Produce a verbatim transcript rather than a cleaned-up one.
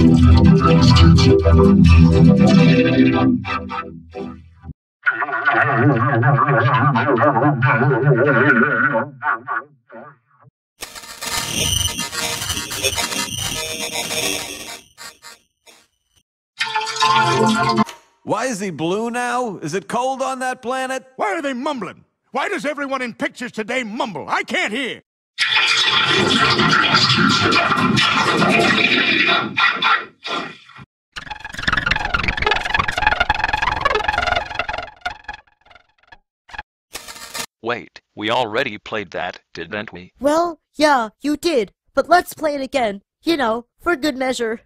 Why is he blue now? Is it cold on that planet? Why are they mumbling? Why does everyone in pictures today mumble? I can't hear. Wait, we already played that, didn't we? Well, yeah, you did. But let's play it again. You know, for good measure.